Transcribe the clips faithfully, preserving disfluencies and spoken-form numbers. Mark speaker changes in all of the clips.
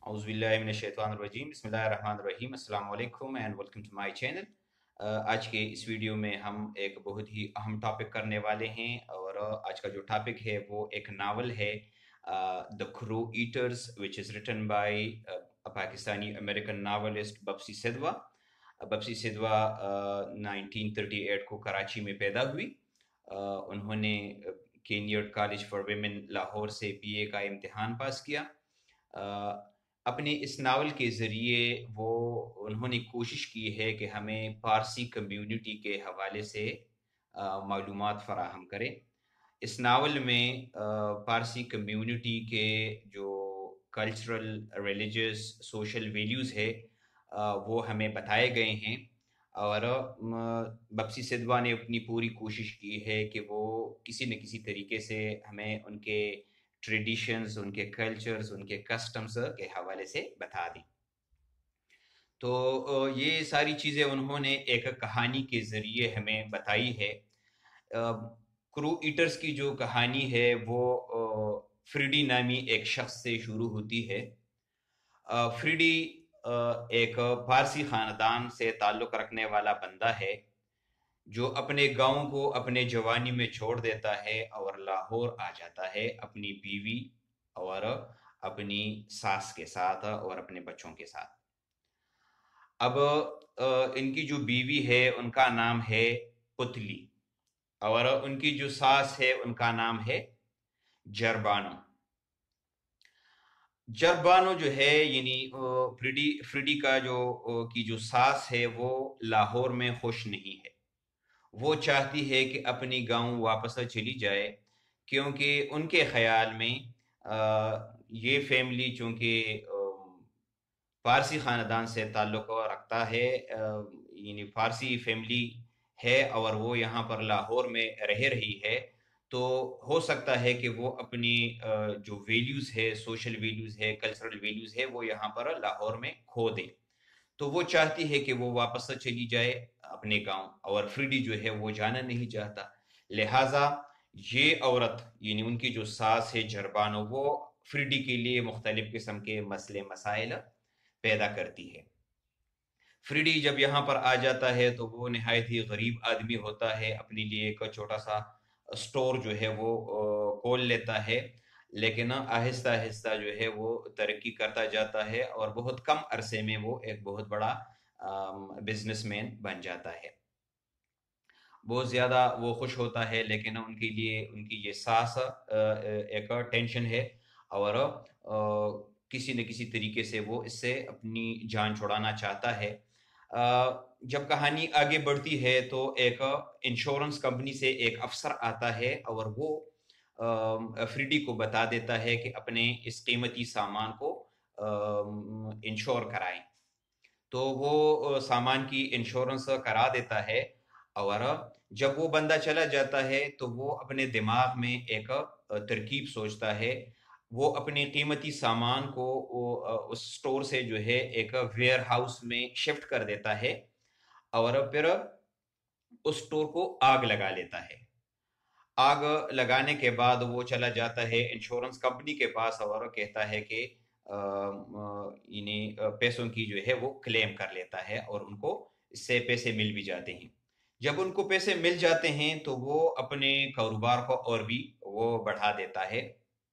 Speaker 1: اعوذ باللہ من الشیطان الرجیم بسم اللہ الرحمن الرحیم السلام علیکم and welcome to my channel. آج کے اس ویڈیو میں ہم ایک بہت ہی اہم ٹاپک کرنے والے ہیں، اور آج کا جو ٹاپک ہے وہ ایک ناول ہے، the crow eaters which is written by Pakistani American novelist Bapsi Sidhwa. Bapsi Sidhwa nineteen thirty eight کو کراچی میں پیدا ہوئی۔ آ، انہوں نے Kinnaird college for women Lahore سے بی اے کا امتحان پاس کیا۔ آ، اپنے اس ناول کے ذریعے وہ انہوں نے کوشش کی ہے کہ ہمیں پارسی کمیونٹی کے حوالے سے آ، معلومات فراہم کریں۔ اس ناول میں آ، پارسی کمیونٹی کے جو کلچرل، ریلیجس، سوشل ویلیوز ہے آ، وہ ہمیں بتائے گئے ہیں، اور م، بپسی سدوا نے اپنی پوری کوشش کی ہے کہ وہ کسی نہ کسی طریقے سے ہمیں ان کے ٹریڈیشنز، ان کے کلچرز، ان کے کسٹمز کے حوالے سے بتا دیں۔ تو آ، یہ ساری چیزیں انہوں نے ایک کہانی کے ذریعے ہمیں بتائی ہے۔ آ، کرو ایٹرز کی جو کہانی ہے وہ آ، فریڈی نامی ایک شخص سے شروع ہوتی ہے۔ آ، فریڈی آ، ایک پارسی خاندان سے تعلق رکھنے والا بندہ ہے جو اپنے گاؤں کو اپنے جوانی میں چھوڑ دیتا ہے اور لاہور آ جاتا ہے اپنی بیوی اور اپنی ساس کے ساتھ اور اپنے بچوں کے ساتھ۔ اب آ، ان کی جو بیوی ہے ان کا نام ہے پتلی، اور ان کی جو ساس ہے ان کا نام ہے جربانو۔ جربانو جو ہے یعنی آ، فریڈی فریڈی کا جو آ، کی جو ساس ہے وہ لاہور میں خوش نہیں ہے۔ وہ چاہتی ہے کہ اپنی گاؤں واپس چلی جائے، کیونکہ ان کے خیال میں آ، یہ فیملی چونکہ آم، فارسی خاندان سے تعلق رکھتا ہے، آ، یعنی فارسی فیملی ہے اور وہ یہاں پر لاہور میں رہ رہی ہے، تو ہو سکتا ہے کہ وہ اپنی آ، جو ویلیوز ہے، سوشل ویلیوز ہے، کلچرل ویلیوز ہے، وہ یہاں پر لاہور میں کھو دے۔ تو وہ چاہتی ہے کہ وہ واپس چلی جائے اپنے گاؤں، اور فریڈی جو ہے وہ جانا نہیں چاہتا۔ لہٰذا یہ عورت یعنی ان کی جو ساس ہے جربانو، وہ فریڈی کے لیے مختلف قسم کے مسئلے مسائل پیدا کرتی ہے۔ فریڈی جب یہاں پر آ جاتا ہے تو وہ نہایت ہی غریب آدمی ہوتا ہے، اپنے لیے ایک چھوٹا سا سٹور جو ہے وہ آ، کھول لیتا ہے، لیکن آہستہ آہستہ جو ہے وہ ترقی کرتا جاتا ہے اور بہت کم عرصے میں وہ ایک بہت بڑا بزنس مین بن جاتا ہے۔ بہت زیادہ وہ خوش ہوتا ہے، لیکن ان کے لیے ان کی یہ ساس آ، ایک ٹینشن ہے، اور آ، کسی نہ کسی طریقے سے وہ اس سے اپنی جان چھڑانا چاہتا ہے۔ آ، جب کہانی آگے بڑھتی ہے تو ایک انشورنس کمپنی سے ایک افسر آتا ہے اور وہ آ، فریڈی کو بتا دیتا ہے کہ اپنے اس قیمتی سامان کو آم، انشور کرائیں۔ تو وہ آ، سامان کی انشورنس کرا دیتا ہے، اور جب وہ بندہ چلا جاتا ہے تو وہ اپنے دماغ میں ایک آ، ترکیب سوچتا ہے۔ وہ اپنے قیمتی سامان کو وہ، آ، اس سٹور سے جو ہے ایک ویئر ہاؤس میں شفٹ کر دیتا ہے، اور پھر اس سٹور کو آگ لگا لیتا ہے۔ آگ لگانے کے بعد وہ چلا جاتا ہے انشورنس کمپنی کے پاس اور کہتا ہے کہ آم، آ، یعنی آ، پیسوں کی جو ہے وہ کلیم کر لیتا ہے، اور ان کو اس سے پیسے مل بھی جاتے ہیں۔ جب ان کو پیسے مل جاتے ہیں تو وہ اپنے کاروبار کو اور بھی وہ بڑھا دیتا ہے۔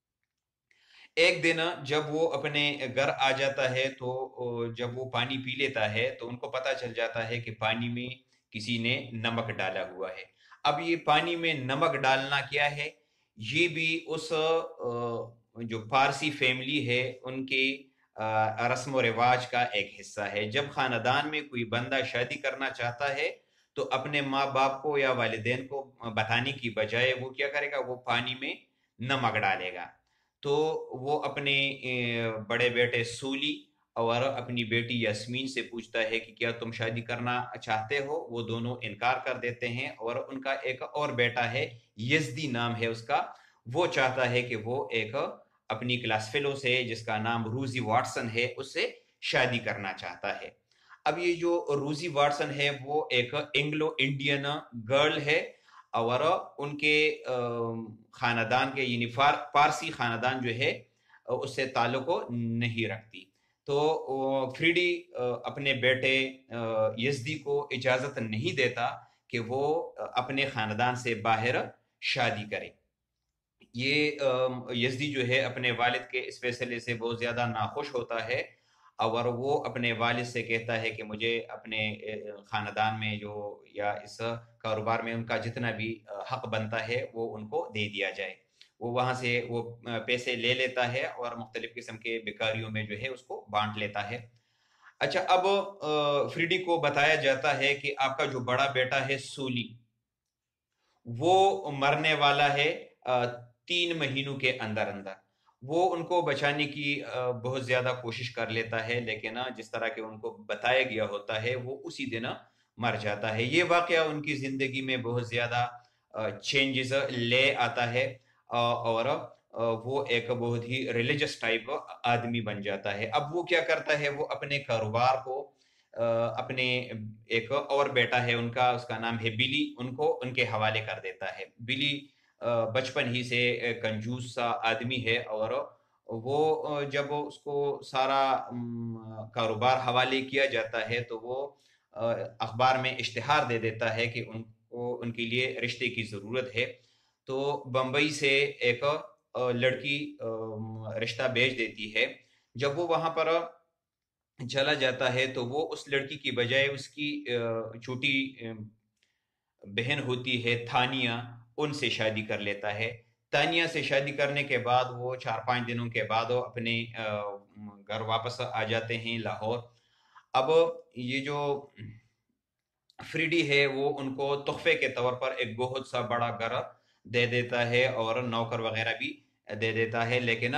Speaker 1: ایک دن جب وہ اپنے گھر آ جاتا ہے تو آ، جب وہ پانی پی لیتا ہے تو ان کو پتہ چل جاتا ہے کہ پانی میں کسی نے نمک ڈالا ہوا ہے۔ اب یہ پانی میں نمک ڈالنا کیا ہے؟ یہ بھی اس آ، جو پارسی فیملی ہے ان کے آ، رسم و رواج کا ایک حصہ ہے۔ جب خاندان میں کوئی بندہ شادی کرنا چاہتا ہے تو اپنے ماں باپ کو یا والدین کو بتانے کی بجائے وہ کیا کرے گا؟ وہ پانی میں نمک ڈالے گا۔ تو وہ اپنے اے، بڑے بیٹے سولی اور اپنی بیٹی یاسمین سے پوچھتا ہے کہ کیا تم شادی کرنا چاہتے ہو؟ وہ دونوں انکار کر دیتے ہیں، اور ان کا ایک اور بیٹا ہے، یزدی نام ہے اس کا، وہ چاہتا ہے کہ وہ ایک اپنی کلاس فیلو سے جس کا نام روزی واٹسن ہے اس سے شادی کرنا چاہتا ہے۔ اب یہ جو روزی واٹسن ہے وہ ایک انگلو انڈین گرل ہے، اور ان کے آم، خاندان کے یعنی فار- پارسی خاندان جو ہے اس سے تعلق نہیں رکھتی۔ تو فریڈی اپنے بیٹے یزدی کو اجازت نہیں دیتا کہ وہ اپنے خاندان سے باہر شادی کرے۔ یہ یزدی جو ہے اپنے والد کے اس فیصلے سے بہت زیادہ ناخوش ہوتا ہے، اور وہ اپنے والد سے کہتا ہے کہ مجھے اپنے خاندان میں جو یا اس کاروبار میں ان کا جتنا بھی حق بنتا ہے وہ ان کو دے دیا جائے۔ وہ وہاں سے وہ پیسے لے لیتا ہے اور مختلف قسم کے بیکاریوں میں جو ہے اس کو بانٹ لیتا ہے۔ اچھا، اب فریڈی کو بتایا جاتا ہے کہ آپ کا جو بڑا بیٹا ہے سولی، وہ مرنے والا ہے تین مہینوں کے اندر اندر۔ وہ ان کو بچانے کی بہت زیادہ کوشش کر لیتا ہے، لیکن جس طرح کہ ان کو بتایا گیا ہوتا ہے وہ اسی دن مر جاتا ہے۔ یہ واقعہ ان کی زندگی میں بہت زیادہ چینجز لے آتا ہے، اور وہ ایک بہت ہی ریلیجس ٹائپ آدمی بن جاتا ہے۔ اب وہ کیا کرتا ہے، وہ اپنے کاروبار کو اپنے ایک اور بیٹا ہے ان کا، اس کا نام ہے بلی، ان کو ان کے حوالے کر دیتا ہے۔ بلی بچپن ہی سے کنجوس سا آدمی ہے، اور وہ جب اس کو سارا کاروبار حوالے کیا جاتا ہے تو وہ اخبار میں اشتہار دے دیتا ہے کہ ان کو ان کے لیے رشتے کی ضرورت ہے۔ تو بمبئی سے ایک لڑکی رشتہ بھیج دیتی ہے۔ جب وہ وہاں پر چلا جاتا ہے تو وہ اس لڑکی کی بجائے اس کی چھوٹی بہن ہوتی ہے تھانیہ، ان سے شادی کر لیتا ہے۔ تانیہ سے شادی کرنے کے بعد وہ چار پانچ دنوں کے بعد اپنے گھر واپس آ جاتے ہیں لاہور۔ اب یہ جو فریڈی ہے وہ ان کو تحفے کے طور پر ایک بہت سا بڑا گھر دے دیتا ہے اور نوکر وغیرہ بھی دے دیتا ہے، لیکن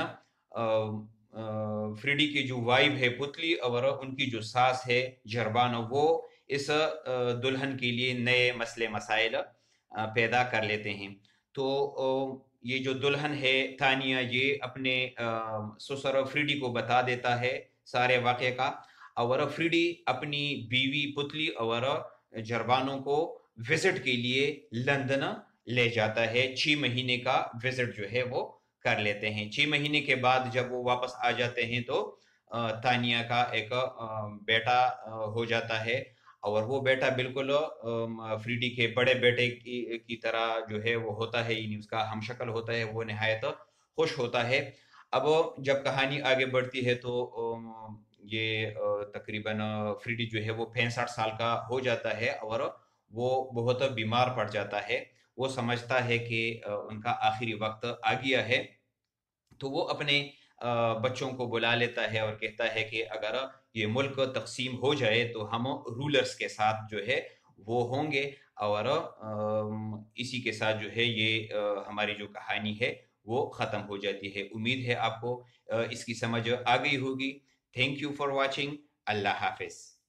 Speaker 1: فریڈی کی جو وائف ہے پتلی اور ان کی جو ساس ہے جربان، وہ اس دلہن کے لیے نئے مسئلے مسائل پیدا کر لیتے ہیں۔ تو یہ جو دلہن ہے تانیہ، یہ اپنے سسر فریڈی کو بتا دیتا ہے سارے واقعے کا، اور فریڈی اپنی بیوی پتلی اور جربانوں کو وزٹ کے لیے لندن لے جاتا ہے۔ چھ مہینے کا وزٹ جو ہے وہ کر لیتے ہیں۔ چھ مہینے کے بعد جب وہ واپس آ جاتے ہیں تو تانیہ کا ایک بیٹا ہو جاتا ہے، اور وہ بیٹا بالکل فریڈی کے بڑے بیٹے کی کی طرح جو ہے وہ ہوتا ہے، یعنی اس کا ہم شکل ہوتا ہے۔ وہ نہایت خوش ہوتا ہے۔ اب جب کہانی آگے بڑھتی ہے تو یہ تقریباً فریڈی جو ہے وہ پینسٹھ سال کا ہو جاتا ہے، اور وہ بہت بیمار پڑ جاتا ہے۔ وہ سمجھتا ہے کہ ان کا آخری وقت آ گیا ہے، تو وہ اپنے بچوں کو بلا لیتا ہے اور کہتا ہے کہ اگر یہ ملک تقسیم ہو جائے تو ہم رولرز کے ساتھ جو ہے وہ ہوں گے، اور اسی کے ساتھ جو ہے یہ ہماری جو کہانی ہے وہ ختم ہو جاتی ہے۔ امید ہے آپ کو اس کی سمجھ آ گئی ہوگی۔ Thank you for watching. اللہ حافظ۔